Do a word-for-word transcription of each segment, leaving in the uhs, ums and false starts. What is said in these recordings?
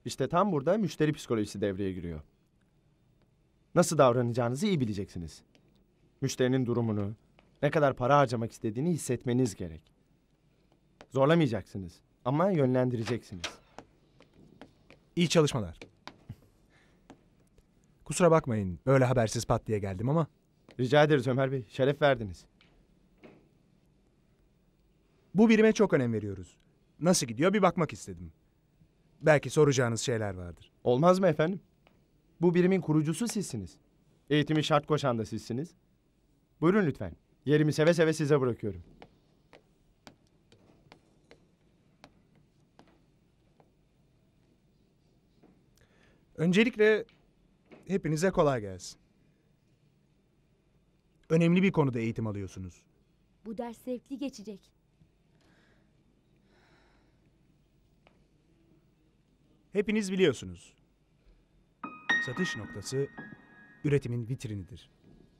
İşte tam burada müşteri psikolojisi devreye giriyor. Nasıl davranacağınızı iyi bileceksiniz. Müşterinin durumunu, ne kadar para harcamak istediğini hissetmeniz gerek. Zorlamayacaksınız ama yönlendireceksiniz. İyi çalışmalar. Kusura bakmayın, böyle habersiz pat diye geldim ama... Rica ederiz Ömer Bey, şeref verdiniz. Bu birime çok önem veriyoruz. Nasıl gidiyor bir bakmak istedim. Belki soracağınız şeyler vardır. Olmaz mı efendim? Bu birimin kurucusu sizsiniz. Eğitimi şart koşan da sizsiniz. Buyurun lütfen. Yerimi seve seve size bırakıyorum. Öncelikle hepinize kolay gelsin. Önemli bir konuda eğitim alıyorsunuz. Bu ders zevkli geçecek. Hepiniz biliyorsunuz. Satış noktası üretimin vitrinidir.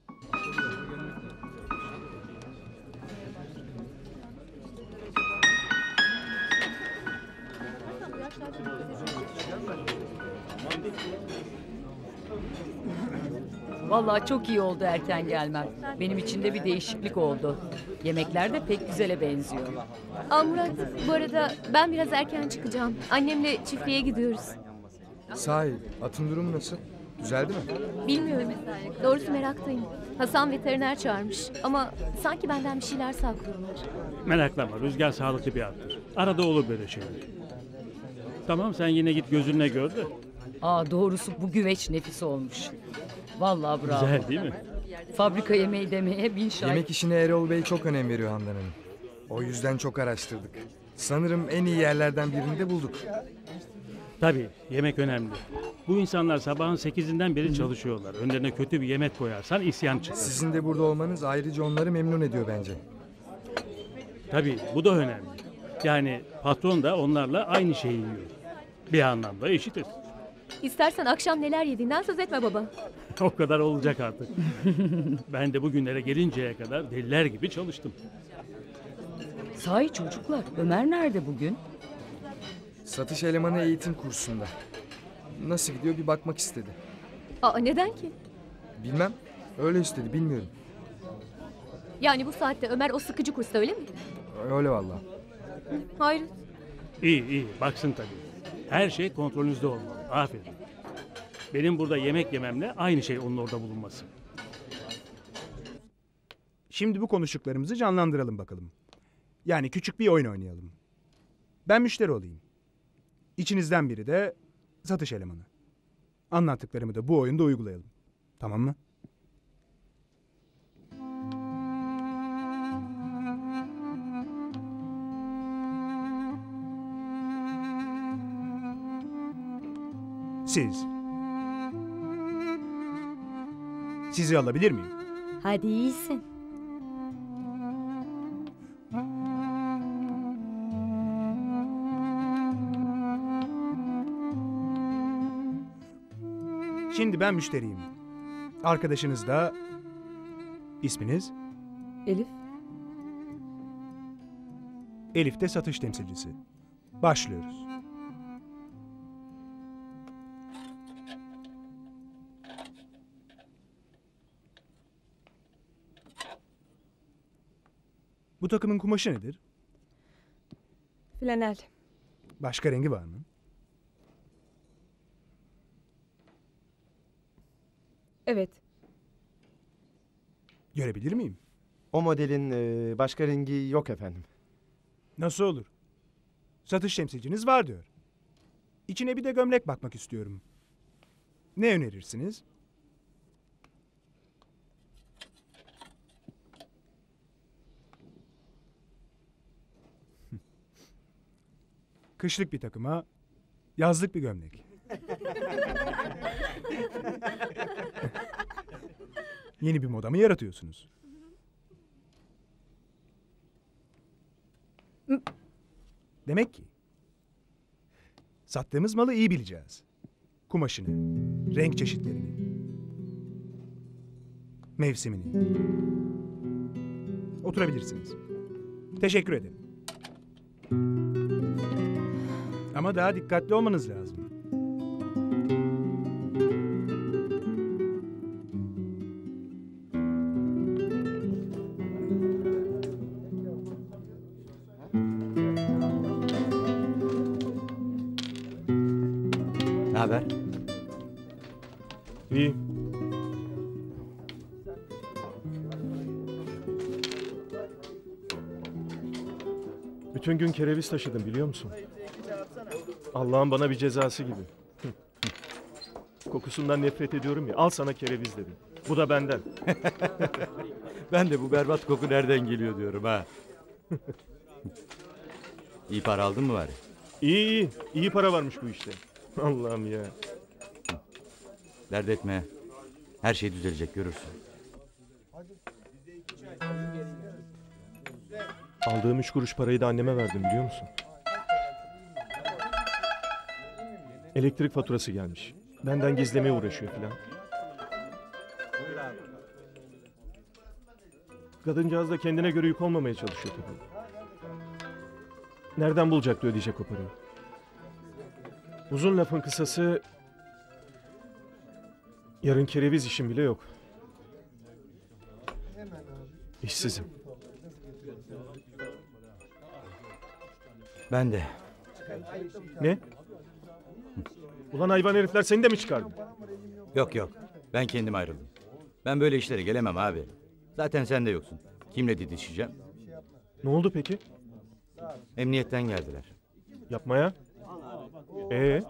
Vallahi çok iyi oldu erken gelmen. Benim için de bir değişiklik oldu. Yemekler de pek güzele benziyor. Aa Murat, bu arada ben biraz erken çıkacağım. Annemle çiftliğe gidiyoruz. Sahi atın durumu nasıl? Düzeldi mi? Bilmiyorum. Doğrusu meraktayım. Hasan veteriner çağırmış ama sanki benden bir şeyler saklıyorlar. Meraklanma, Rüzgar sağlıklı bir attır. Arada olur böyle şeyler. Tamam, sen yine git gözünle gör de. Aa doğrusu bu güveç nefis olmuş. Vallahi bravo. Güzel değil mi? Fabrika yemeği demeye bin şahit. Yemek işine Erol Bey çok önem veriyor Handan Hanım. O yüzden çok araştırdık. Sanırım en iyi yerlerden birini de bulduk. Tabii, yemek önemli. Bu insanlar sabahın sekizinden beri çalışıyorlar. Önlerine kötü bir yemek koyarsan isyan çıkar. Sizin de burada olmanız ayrıca onları memnun ediyor bence. Tabii, bu da önemli. Yani patron da onlarla aynı şeyi yiyor. Bir anlamda eşitiz. İstersen akşam neler yediğinden söz etme baba. O kadar olacak artık. Ben de bugünlere gelinceye kadar deliler gibi çalıştım. Sahi çocuklar, Ömer nerede bugün? Satış elemanı eğitim kursunda. Nasıl gidiyor bir bakmak istedi. Aa neden ki? Bilmem. Öyle istedi bilmiyorum. Yani bu saatte Ömer o sıkıcı kursta öyle mi? Öyle vallahi. Hayır. İyi iyi, baksın tabii. Her şey kontrolünüzde olmalı. Aferin. Benim burada yemek yememle aynı şey onun orada bulunması. Şimdi bu konuştuklarımızı canlandıralım bakalım. Yani küçük bir oyun oynayalım. Ben müşteri olayım. İçinizden biri de satış elemanı. Anlattıklarımı da bu oyunda uygulayalım. Tamam mı? Siz. Sizi alabilir miyim? Hadi iyisin. Şimdi ben müşteriyim. Arkadaşınız da... İsminiz? Elif. Elif de satış temsilcisi. Başlıyoruz. Bu takımın kumaşı nedir? Flanel. Başka rengi var mı? Evet. Görebilir miyim? O modelin e, başka rengi yok efendim. Nasıl olur? Satış temsilciniz var diyor. İçine bir de gömlek bakmak istiyorum. Ne önerirsiniz? Kışlık bir takıma, yazlık bir gömlek. Yeni bir moda mı yaratıyorsunuz? Demek ki sattığımız malı iyi bileceğiz. Kumaşını, renk çeşitlerini, mevsimini. Oturabilirsiniz. Teşekkür ederim. Ama daha dikkatli olmanız lazım. Ne haber? İyi. Bütün gün kereviz taşıdım biliyor musun? Allah'ın bana bir cezası gibi. Kokusundan nefret ediyorum ya. Al sana kereviz dedim. Bu da benden. Ben de bu berbat koku nereden geliyor diyorum ha. İyi para aldın mı bari? İyi iyi. İyi para varmış bu işte. Allah'ım ya. Dert etme. Her şey düzelecek görürsün. Aldığım üç kuruş parayı da anneme verdim biliyor musun? Elektrik faturası gelmiş. Benden gizlemeye uğraşıyor filan. Kadıncağız da kendine göre yük olmamaya çalışıyor tabii. Nereden bulacaktı ödeyecek o parayı? Uzun lafın kısası... Yarın kereviz işim bile yok. İşsizim. Ben de. Ne? Ulan hayvan herifler seni de mi çıkardı? Yok yok. Ben kendim ayrıldım. Ben böyle işlere gelemem abi. Zaten sen de yoksun. Kimle didişeceğim? Ne oldu peki? Emniyetten geldiler. Yapmaya? Ee?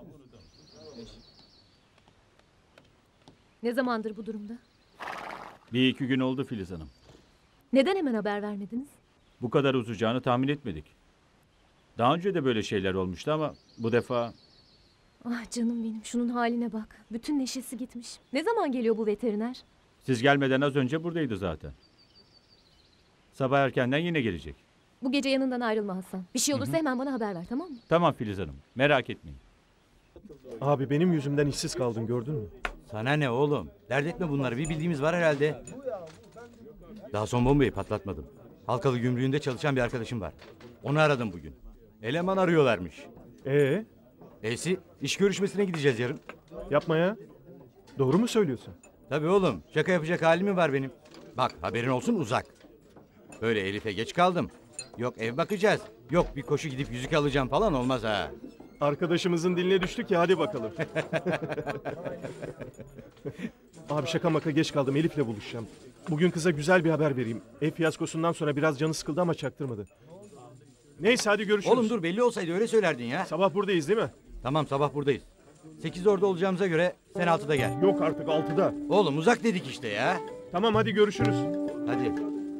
Ne zamandır bu durumda? Bir iki gün oldu Filiz Hanım. Neden hemen haber vermediniz? Bu kadar uzayacağını tahmin etmedik. Daha önce de böyle şeyler olmuştu ama bu defa... Ah canım benim, şunun haline bak. Bütün neşesi gitmiş. Ne zaman geliyor bu veteriner? Siz gelmeden az önce buradaydı zaten. Sabah erkenden yine gelecek. Bu gece yanından ayrılma Hasan. Bir şey olursa hemen bana haber ver, tamam mı? Tamam Filiz Hanım, merak etmeyin. Abi benim yüzümden işsiz kaldın gördün mü? Sana ne oğlum? Dert etme bunları. Bir bildiğimiz var herhalde. Daha son bombayı patlatmadım. Halkalı gümrüğünde çalışan bir arkadaşım var. Onu aradım bugün. Eleman arıyorlarmış. Ee? E'si iş görüşmesine gideceğiz yarın. Yapma ya. Doğru mu söylüyorsun? Tabii oğlum. Şaka yapacak halim mi var benim? Bak haberin olsun uzak. Böyle Elif'e geç kaldım. Yok ev bakacağız. Yok bir koşu gidip yüzük alacağım falan olmaz ha. Arkadaşımızın diline düştük ya hadi bakalım. Abi şaka maka geç kaldım Elif'le buluşacağım. Bugün kıza güzel bir haber vereyim. Ev fiyaskosundan sonra biraz canı sıkıldı ama çaktırmadı. Neyse hadi görüşürüz. Oğlum dur belli olsaydı öyle söylerdin ya. Sabah buradayız değil mi? Tamam sabah buradayız. Sekiz orada olacağımıza göre sen altıda gel. Yok artık altıda. Oğlum uzak dedik işte ya. Tamam hadi görüşürüz. Hadi.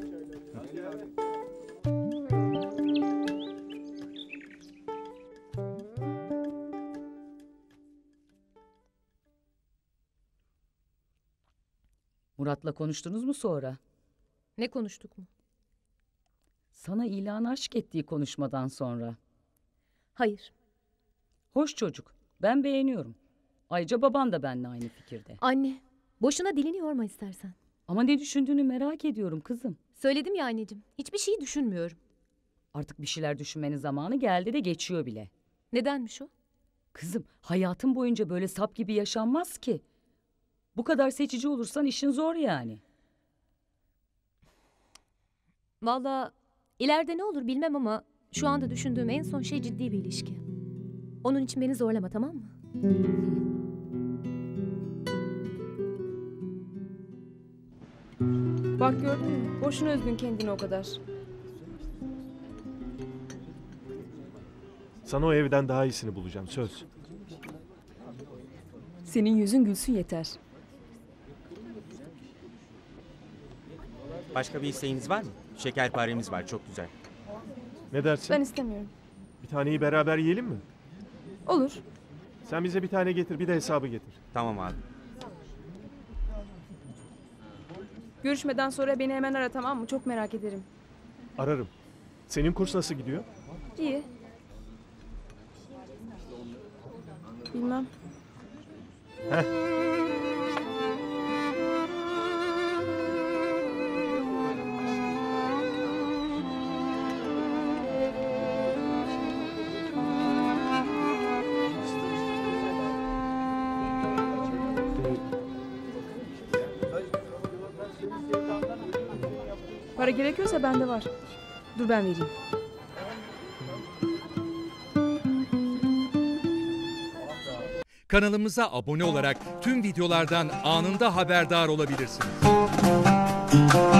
Murat'la konuştunuz mu sonra? Ne konuştuk mu? Sana ilan aşk ettiği konuşmadan sonra. Hayır. Hoş çocuk. Ben beğeniyorum. Ayrıca baban da benimle aynı fikirde. Anne, boşuna dilini yorma istersen. Ama ne düşündüğünü merak ediyorum kızım. Söyledim ya anneciğim, hiçbir şey düşünmüyorum. Artık bir şeyler düşünmenin zamanı geldi de geçiyor bile. Nedenmiş o? Kızım, hayatın boyunca böyle sap gibi yaşanmaz ki. Bu kadar seçici olursan işin zor yani. Vallahi ileride ne olur bilmem ama şu anda düşündüğüm en son şey ciddi bir ilişki. Onun için beni zorlama, tamam mı? Bak gördün mü? Boşuna üzdün kendini o kadar. Sana o evden daha iyisini bulacağım söz. Senin yüzün gülsün yeter. Başka bir isteğiniz var mı? Şekerparemiz var, çok güzel. Ne dersin? Ben istemiyorum. Bir taneyi beraber yiyelim mi? Olur. Sen bize bir tane getir bir de hesabı getir. Tamam abi. Görüşmeden sonra beni hemen ara, tamam mı? Çok merak ederim. Ararım. Senin kurs nasıl gidiyor? İyi. Bilmem. Heh. Para gerekiyorsa bende var. Dur ben vereyim. Kanalımıza abone olarak tüm videolardan anında haberdar olabilirsiniz.